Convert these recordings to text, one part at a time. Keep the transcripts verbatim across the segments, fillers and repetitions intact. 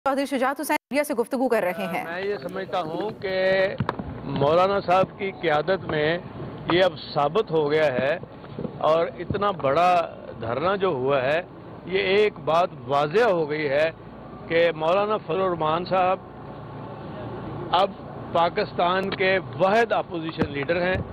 Chaudhary Shujaat Hussain media से गुफ्तगू कर रहे हैं। मैं ये समझता हूँ कि मौलाना साहब की क़यादत में ये अब साबित हो गया है और इतना बड़ा धरना जो हुआ है ये एक बात वाज़ेह हो गई है कि मौलाना फजल रहमान साहब अब पाकिस्तान के वाहिद अपोजिशन लीडर हैं।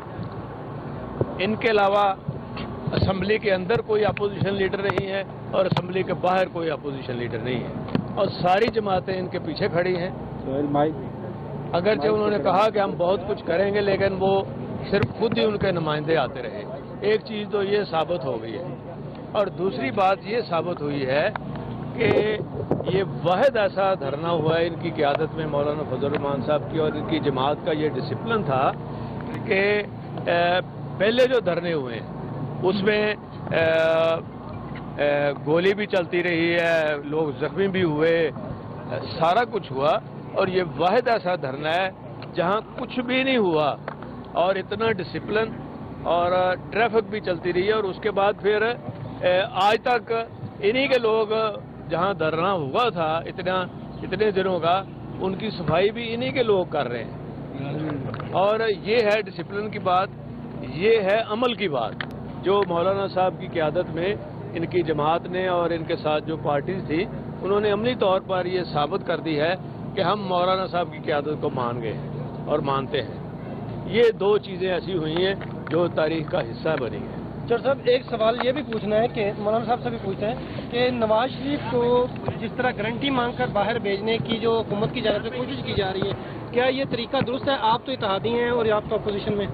इनके अलावा असम्बली के अंदर कोई अपोजिशन लीडर नहीं है और असम्बली के बाहर कोई अपोजिशन लीडर नहीं है और सारी जमातें इनके पीछे खड़ी हैं। अगरचे उन्होंने कहा कि हम बहुत कुछ करेंगे लेकिन वो सिर्फ खुद ही उनके नुमाइंदे आते रहे। एक चीज़ तो ये साबित हो गई है और दूसरी बात ये साबित हुई है कि ये वाहिद ऐसा धरना हुआ है इनकी क़यादत में मौलाना फजल रहमान साहब की और इनकी जमात का ये डिसिप्लिन था कि पहले जो धरने हुए हैं उसमें गोली भी चलती रही है, लोग जख्मी भी हुए, सारा कुछ हुआ और ये वाहिद ऐसा धरना है जहाँ कुछ भी नहीं हुआ और इतना डिसिप्लिन और ट्रैफिक भी चलती रही है। और उसके बाद फिर आज तक इन्हीं के लोग जहाँ धरना हुआ था इतना इतने दिनों का उनकी सफाई भी इन्हीं के लोग कर रहे हैं। और ये है डिसिप्लिन की बात, ये है अमल की बात जो मौलाना साहब की क़यादत में इनकी जमात ने और इनके साथ जो पार्टीज थी उन्होंने अमली तौर पर ये साबित कर दी है कि हम मौलाना साहब की क़यादत को मान गए हैं और मानते हैं। ये दो चीज़ें ऐसी हुई हैं जो तारीख का हिस्सा बनी है। चौधरी साहब एक सवाल ये भी पूछना है कि मौलाना साहब से भी पूछते हैं कि नवाज शरीफ को जिस तरह गारंटी मांगकर बाहर भेजने की जो हुकूमत की जानिब से कोशिश की जा रही है, क्या ये तरीका दुरुस्त है? आप तो इत्तेहादी हैं और आप तो अपोजिशन में।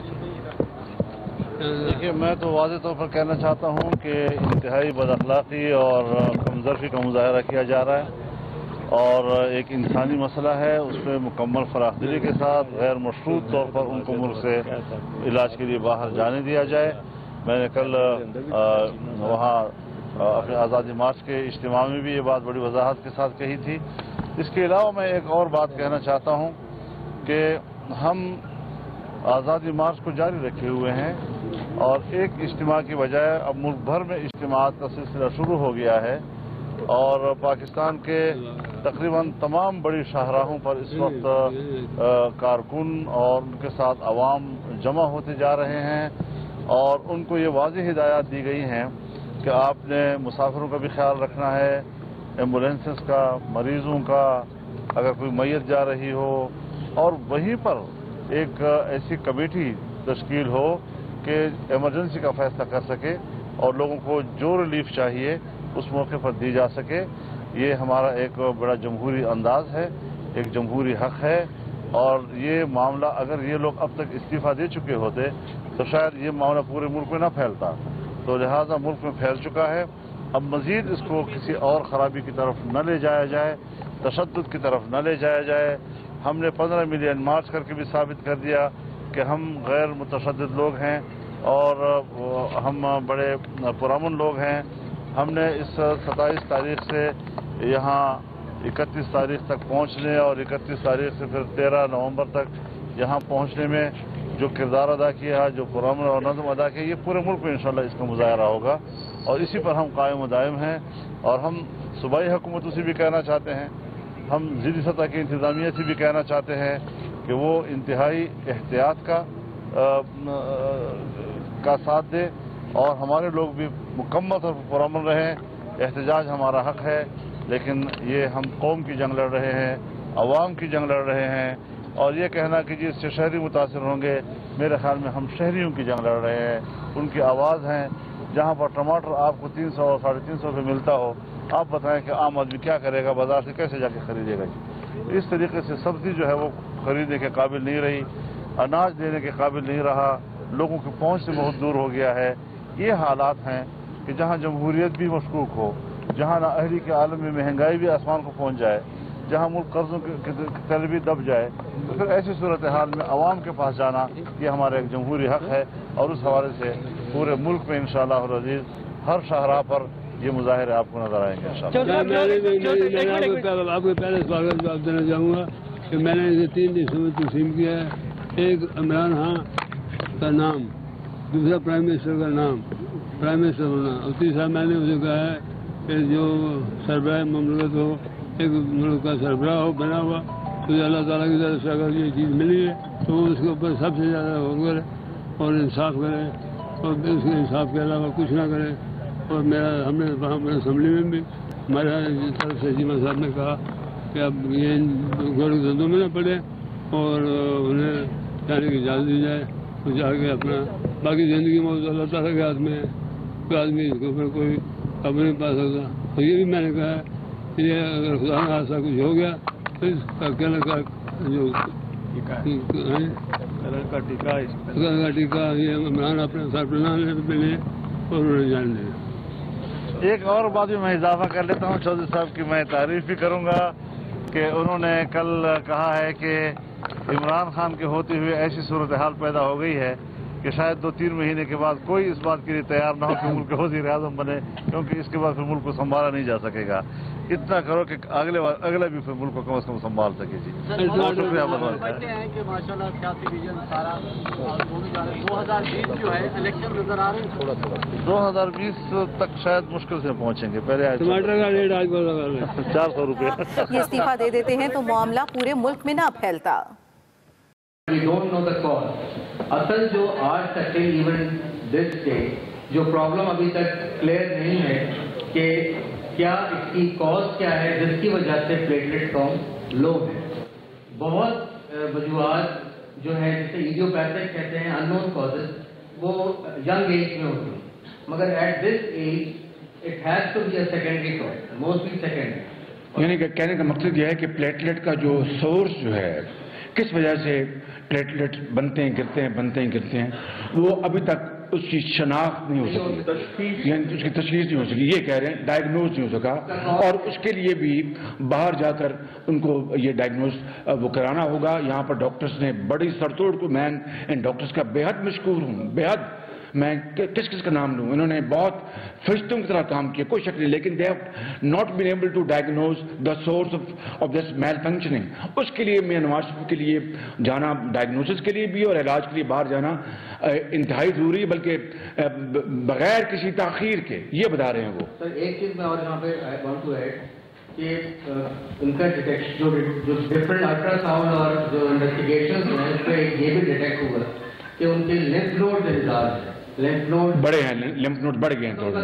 देखिए, मैं तो वाज़ेह तौर पर कहना चाहता हूँ कि इंतहाई बदअखलाक़ी और कमज़ोरी का मुज़ाहरा किया जा रहा है और एक इंसानी मसला है, उसमें मुकम्मल फ़राखदिली के साथ गैर मशरूत तौर पर उनको मुल्क से इलाज के लिए बाहर जाने दिया जाए। मैंने कल वहाँ अपने आज़ादी मार्च के इज्तिमा में भी ये बात बड़ी वजाहत के साथ कही थी। इसके अलावा मैं एक और बात कहना चाहता हूँ कि हम आज़ादी मार्च को जारी रखे हुए हैं और एक इज्तिमा की बजाय अब मुल्क भर में इज्तिमात का सिलसिला शुरू हो गया है और पाकिस्तान के तकरीबन तमाम बड़ी शाहराहों पर इस वक्त कारकुन और उनके साथ अवाम जमा होते जा रहे हैं और उनको ये वाज़ेह हिदायत दी गई हैं कि आपने मुसाफिरों का भी ख्याल रखना है, एम्बुलेंसेस का, मरीज़ों का, अगर कोई मैयत जा रही हो और वहीं पर एक ऐसी कमेटी तश्कील हो कि इमरजेंसी का फैसला कर सके और लोगों को जो रिलीफ चाहिए उस मौके पर दी जा सके। ये हमारा एक बड़ा जमहूरी अंदाज है, एक जमहूरी हक है और ये मामला अगर ये लोग अब तक इस्तीफ़ा दे चुके होते तो शायद ये मामला पूरे मुल्क में न फैलता। तो लिहाजा मुल्क में फैल चुका है, अब मज़ीद इसको किसी और ख़राबी की तरफ न ले जाया जाए, तशद्दुद की तरफ न ले जाया जाए। हमने पंद्रह मिलियन मार्च करके भी साबित कर दिया कि हम गैर मुतशद्दिद लोग हैं और हम बड़े पुरअमन लोग हैं। हमने इस सत्ताईस तारीख से यहाँ इकतीस तारीख तक पहुँचने और इकतीस तारीख से फिर तेरह नवंबर तक यहाँ पहुँचने में जो किरदार अदा किया, जो पुरअमन और नज़्म अदा किया, ये पूरे मुल्क में इंशाअल्लाह इसका मुज़ाहरा होगा और इसी पर हम कायम दायम हैं। और हम सूबाई हुकूमतों से भी कहना चाहते हैं, हम ज़िली सतह की इंतज़ामिया से भी कहना चाहते हैं कि वो इंतहाई एहतियात का आ, आ, का साथ दे और हमारे लोग भी मुकम्मल तौर पर पुरअमन रहें। एहतजाज हमारा हक है लेकिन ये हम कौम की जंग लड़ रहे हैं, अवाम की जंग लड़ रहे हैं और ये कहना कि जी इससे शहरी मुतासिर होंगे, मेरे ख्याल में हम शहरियों की जंग लड़ रहे हैं। उनकी आवाज़ हैं, जहाँ पर टमाटर आपको तीन सौ और साढ़े तीन सौ पे मिलता हो, आप बताएं कि आम आदमी क्या करेगा, बाजार से कैसे जाके खरीदेगा जी। इस तरीके से सब्ज़ी जो है वो खरीदने के काबिल नहीं रही, अनाज देने के काबिल नहीं रहा, लोगों की पहुंच से बहुत दूर हो गया है। ये हालात हैं कि जहां जमहूरियत भी मशकूक हो, जहां नाअहली के आलम में महंगाई भी आसमान को पहुंच जाए, जहां मुल्क कर्ज़ों की तल भी दब जाए, तो फिर ऐसी सूरत हाल में आवाम के पास जाना ये हमारा एक जमहूरी हक है और उस हवाले से पूरे मुल्क में इंशाअल्लाह अज़ीज़ हर शाहराह पर ये मुजाहिरे आपको नजर आएंगे इंशाअल्लाह। आपके पहले स्वागत जवाब देना चाहूँगा कि मैंने इसे तीन हिस्सों में तकसीम किया है। एक इमरान खान का नाम, दूसरा प्राइम मिनिस्टर का नाम, प्राइम मिनिस्टर होना, और तीसरा मैंने उसे कहा है कि जो सरबराह ममलकत हो ایک ملک کا سربراہ ہو بنا ہوا، تو اللہ تعالیٰ کی طرف سے اگر یہ چیز ملی ہے تو وہ اس کے اوپر سب سے زیادہ غور کرے اور انصاف کرے، اور اس کے انصاف کے علاوہ کچھ نہ کرے۔ اور میرا ہم نے وہاں پر اسمبلی میں بھی ہمارے طرف سے جیما صاحب نے کہا کہ اب یہ گھر دھندوں میں نہ پڑے اور انہیں جانے کی اجازت دی جائے، تو جا کے اپنا باقی زندگی میں اللہ تعالیٰ کے ہاتھ میں ہے، کوئی آدمی اس کے اوپر کوئی قبر نہیں پا سکتا۔ اور یہ بھی میں نے کہا ہے کہ یہ اگر خدا نہ خاصہ کچھ ہو گیا تو اس کا کلر کا جو کلر کا ٹیکہ یہ عمران اپنے سر پہ نہ لے اور انہیں جان لے۔ ایک اور بات بھی میں اضافہ کر لیتا ہوں چودھری صاحب کی، میں تعریف بھی کروں گا کہ انہوں نے کل کہا ہے کہ عمران خان کے ہوتے ہوئے ایسی صورتحال پیدا ہو گئی ہے کہ شاید دو تین مہینے کے بعد کوئی اس بات کے لیے تیار نہ ہو کہ ملک کے وزیر اعظم بنے، کیونکہ اس کے بعد پھر ملک کو سنبھالا نہیں جا سکے گا۔ اتنا کرو کہ اگلے اگلا بھی پھر ملک کو کم از کم سنبھال سکے۔ جی بہت شکریہ آپ کا۔ دو ہزار بیس تک شاید مشکل سے پہنچیں گے، پہلے ٹماٹر کا ریٹ آج چار سو روپے۔ یہ استعفیٰ دے دیتے ہیں تو معاملہ پورے ملک میں نہ پھیلتا۔ We don't know the cause. اصل جو آج تک ایون دس ڈے جو پرابلم ابھی تک کلیئر نہیں ہے کہ کیا اس کی کاز کیا ہے جس کی وجہ سے پلیٹلیٹ کاؤنٹ لو ہے۔ بہت وجوہات جو ہیں جسے ایڈیوپیتھک کہتے ہیں انون کازز، وہ ینگ ایج میں ہوتی ہیں، مگر at this age it has to be a secondary cause, mostly secondary. یعنی کہ کہنے کا مقصد یہ ہے کہ پلیٹلیٹ کا جو سورس جو ہے، کس وجہ سے پلیٹلیٹ بنتے ہیں گرتے ہیں بنتے ہیں گرتے ہیں، وہ ابھی تک اس کی شناخت نہیں ہو سکی، یعنی اس کی تشخیص نہیں ہو سکی، یہ کہہ رہے ہیں ڈائگنوز نہیں ہو سکا، اور اس کے لیے بھی باہر جا کر ان کو یہ ڈائگنوز وہ کرانا ہوگا۔ یہاں پر ڈاکٹرز نے بڑی سرتوڑ کو، میں ان ڈاکٹرز کا بے حد مشکور ہوں، بے حد، میں کس کس کا نام لوں، انہوں نے بہت فرشتوں کی طرح کام کیا، کوئی شک نہیں، لیکن they have not been able to diagnose the source of this malfunctioning. اس کے لیے میں نواز شریف کے لیے جانا، ڈائگنوسس کے لیے بھی اور علاج کے لیے باہر جانا انتہائی ضروری ہے، بلکہ بغیر کسی تاخیر کے، یہ بتا رہے ہیں وہ۔ سر ایک چیز میں اور یہاں پہ وانٹ ٹو ایڈ کہ ان کا ڈیٹیکشن جو ڈفرنٹ الٹرا ساؤنڈ اور جو انویسٹیگیشن ہیں اس پہ یہ بھی ڈیٹیکٹ ہوا کہ ان کے لمف نوڈ انلارج ہیں، لمف نوڈ بڑے ہیں، لمف نوڈ بڑھ گئے ہیں تھوڑے۔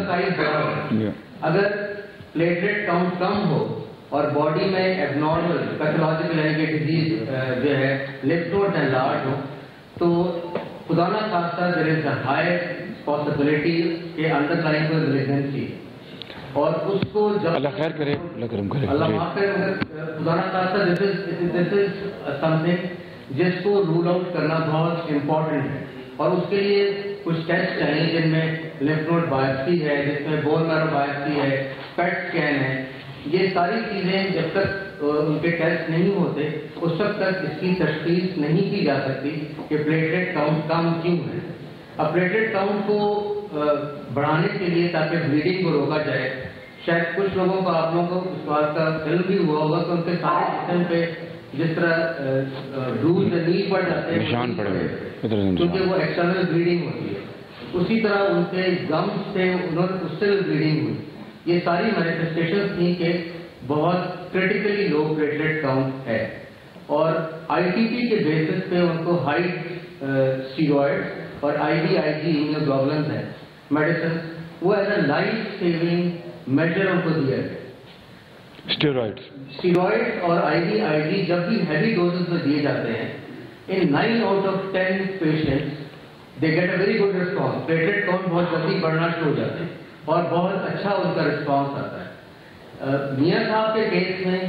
اگر پلیٹلیٹ کاؤنٹ کم ہو اور باڈی میں ایب نارمل پیتھولوجیکل یعنی کہ ڈیزیز جو ہے لمف نوڈ انلارج ہو تو خدا نہ خاصہ there is a high possibility کہ انڈر لائن کوئی ملیگنسی، اور اس کو جب اللہ خیر کرے، اللہ کرم کرے، اللہ معاف کرے، خدا نہ خاصہ دس از دس از سم تھنگ جس کو رول آؤٹ کرنا بہت امپورٹنٹ ہے، اور اس کے لیے کچھ ٹیسٹ چاہیے جن میں لمف نوڈ بایوپسی ہے، جس میں بون میرو بایوپسی ہے، پیٹ اسکین ہے۔ یہ ساری چیزیں جب تک ان کے ٹیسٹ نہیں ہوتے اس وقت تک اس کی تشخیص نہیں کی جا سکتی کہ پلیٹلیٹ کاؤنٹ کم کیوں ہے۔ اب پلیٹلیٹ کاؤنٹ کو بڑھانے کے لیے تاکہ بلیڈنگ کو روکا جائے، شاید کچھ لوگوں کو، آپ لوگوں کو اس بات کا علم بھی ہوا ہوگا کہ ان کے سارے جسم پہ جس طرح ڈوز نیل پڑ جاتے ہیں نشان پڑے ہوئے کیونکہ وہ ایکسٹرنل بلیڈنگ ہوتی ہے، اسی طرح ان کے گمز سے انہوں نے اس سے بلیڈنگ ہوئی۔ یہ ساری مینیفیسٹیشن تھیں کہ بہت کریٹیکلی لو پلیٹلیٹ کاؤنٹ ہے، اور آئی ٹی پی کے بیسس پہ ان کو ہائی اسٹیرائڈ اور آئی ڈی آئی جی ایمیوگلوبولنز ہیں میڈیسن، وہ as a life saving measure ان کو دیا گیا۔ اسٹیرائڈ اسٹیرائڈ اور آئی ڈی آئی جی جب بھی ہیوی ڈوزز میں دیے جاتے ہیں، in nine out of ten patients they get a very good response, platelet count بہت جلدی بڑھنا شروع ہو جاتے ہیں اور بہت اچھا ان کا رسپانس آتا ہے۔ میاں صاحب کے کیس میں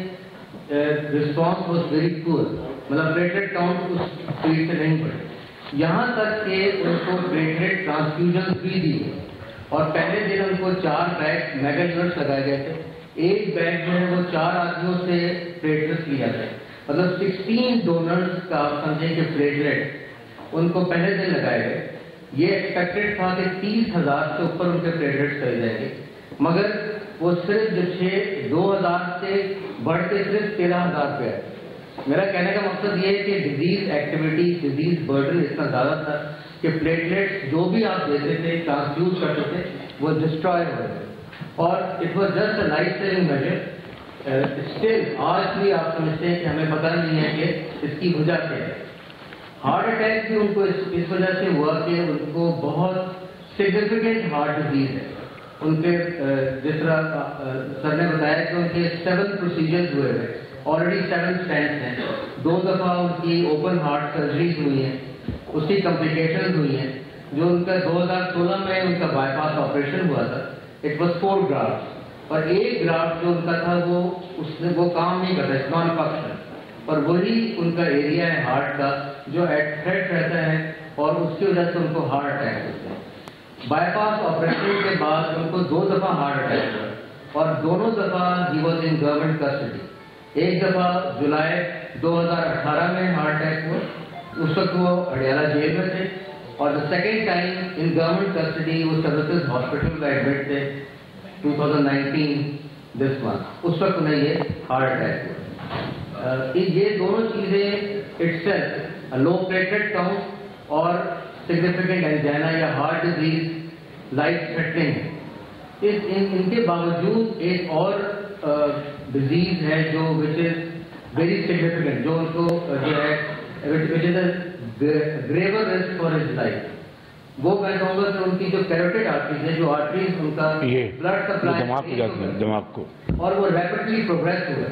رسپانس واز ویری پور، مطلب پلیٹلیٹ کاؤنٹ اس اسپیڈ سے نہیں بڑھے، یہاں تک کہ ان کو پلیٹلیٹ ٹرانسفیوژن بھی دی گئی، اور پہلے دن ان کو چار بیگ میگا یونٹس لگائے گئے تھے، ایک بیگ جو ہے وہ چار آدمیوں سے پلیٹلیٹس لیا گیا، مطلب سکسٹین ڈونرز کا سمجھیں کہ پلیٹلیٹ ان کو پہلے دن لگائے گئے۔ یہ ایکسپیکٹڈ تھا کہ تیس ہزار سے اوپر ان کے پلیٹلیٹس چلے جائیں گے، مگر وہ صرف جو چھ دو ہزار سے بڑھ کے صرف تیرہ ہزار پہ آئے۔ میرا کہنے کا مقصد یہ ہے کہ ڈیزیز ایکٹیویٹی، ڈیزیز برڈن اتنا زیادہ تھا کہ پلیٹلیٹس جو بھی آپ دیتے تھے، ٹرانسفیوز کرتے تھے، وہ ڈسٹروائے ہو گئے، اور it was just a life saving measure. Still آج بھی آپ سمجھتے ہیں کہ ہمیں پتہ نہیں ہے کہ اس کی وجہ کیا ہے. ہارٹ اٹیک بھی ان کو اس وجہ سے ہوا کہ ان کو بہت سگنیفیکینٹ ہارٹ ڈیزیز ہے. ان کے جس طرح سر نے بتایا کہ ان کے سیون پروسیجرز ہوئے ہوئے, آلریڈی سیون اسٹینٹس ہیں. دو دفعہ ان کی اوپن ہارٹ سرجریز ہوئی ہیں, اس کی کمپلیکیشنز ہوئی ہیں. جو ان کا دو ہزار سولہ میں ان کا بائی پاس آپریشن ہوا تھا, اٹ واز فور گرافٹ, اور ایک گرافٹ جو ان کا تھا وہ اس نے وہ کام نہیں کرتا, اٹس نان فنکشن, اور وہی ان کا ایریا ہے ہارٹ کا جو ایٹ تھریٹ رہتا ہے, اور اس کی وجہ سے ان کو ہارٹ اٹیک ہوتے ہیں. بائی پاس آپریشن کے بعد ان کو دو دفعہ ہارٹ اٹیک ہوا, اور دونوں دفعہ ہی واز ان گورنمنٹ کسٹڈی. ایک دفعہ جولائی دو ہزار اٹھارہ میں ہارٹ اٹیک ہوا, اس وقت وہ اڈیالہ جیل میں تھے, اور the second time in government custody وہ سروسز ہاسپٹل میں ایڈمٹ تھے two thousand nineteen this month. اس وقت انہیں یہ ہارٹ اٹیک ہوا. یہ دونوں چیزیں itself, low platelet count اور سگنیفیکینٹ اینجائنا یا ہارٹ ڈیزیز لائف تھریٹنگ ہے. اس ان کے باوجود ایک اور ڈیزیز ہے جو وچ از ویری سگنیفیکینٹ, جو ان کو جو ہے which is a graver risk for his life. وہ میں کہوں گا کہ ان کی جو کیروٹیڈ آرٹریز ہے, جو آرٹریز ان کا بلڈ سپلائی دماغ کو جاتی ہے دماغ کو, اور وہ ریپڈلی پروگریس ہوا.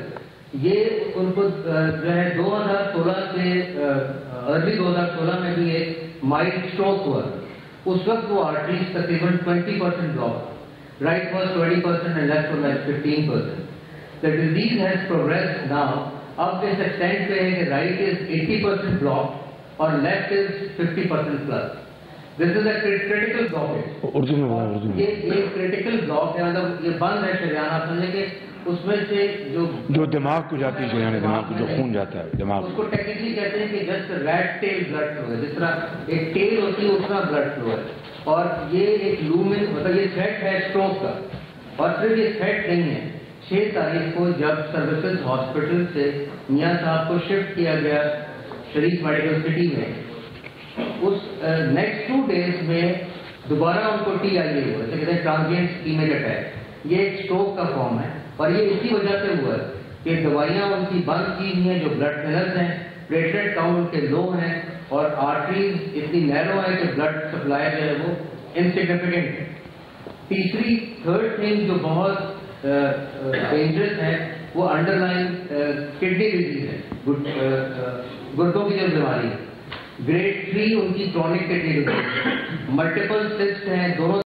یہ ان کو جو ہے دو ہزار سولہ سے ارلی دو ہزار سولہ میں بھی ایک مائلڈ اسٹروک ہوا. اس وقت وہ آرٹریز تقریباً twenty percent block, right was twenty percent and left was fifteen percent. The disease has progress now, اب اس ایکسٹینٹ پہ ہے کہ right is eighty percent block اور left is fifty percent plus. This is a critical block. Urdu میں اردو میں یہ یہ کریٹیکل بلاک ہے, مطلب یہ بند ہے شریان. آپ سمجھیں کہ اس میں سے جو جو دماغ کو جاتی ہے, شریان دماغ کو جو خون جاتا ہے دماغ اس کو ٹیکنیکلی کہتے ہیں کہ just rate tail blood flow ہے. جس طرح ایک ٹیل ہوتی ہے اتنا بلڈ فلو ہے, اور یہ ایک لومن مطلب یہ تھریٹ ہے اسٹروک کا. اور صرف یہ تھریٹ نہیں ہے, چھ تاریخ کو جب سروسز ہاسپٹل سے میاں صاحب کو شفٹ کیا گیا شریف میڈیکل سٹی میں, اس نیکسٹ ٹو ڈیز میں دوبارہ ان کو ٹی آئی اے ہوا, جسے کہتے ہیں ٹرانزینٹ اسکیمک اٹیک. یہ ایک اسٹروک کا فارم ہے, اور یہ اسی وجہ سے ہوا ہے کہ دوائیاں ان کی بند کی ہوئی ہیں, جو بلڈ تھنرز ہیں, پلیٹلیٹ کاؤنٹ ان کے لو ہیں, اور آرٹریز اتنی نیرو ہے کہ بلڈ سپلائی جو ہے وہ انسگنیفیکینٹ ہے. تیسری تھرڈ تھنگ جو بہت ڈینجرس ہے وہ انڈر لائن کڈنی ڈیزیز ہے, گردوں کی جو بیماری ہے. گریڈ تھری ان کی chronic kidney disease, multiple cyst ہیں, دونوں